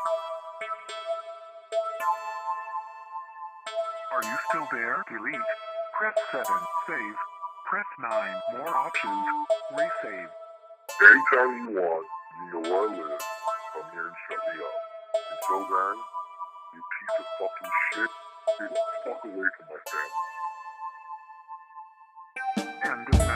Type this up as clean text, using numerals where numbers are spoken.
Are you still there? Delete. Press 7. Save. Press 9. More options. Resave. Anytime you want, you know where I live. Come here and shut me up. Until then, you piece of fucking shit, stay the fuck away from my family. End of